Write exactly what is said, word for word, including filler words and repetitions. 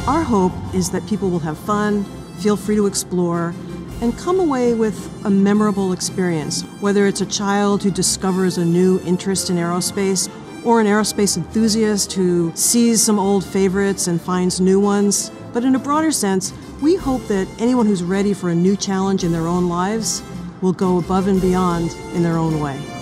Our hope is that people will have fun, feel free to explore, and come away with a memorable experience, whether it's a child who discovers a new interest in aerospace or an aerospace enthusiast who sees some old favorites and finds new ones. But in a broader sense, we hope that anyone who's ready for a new challenge in their own lives will go above and beyond in their own way.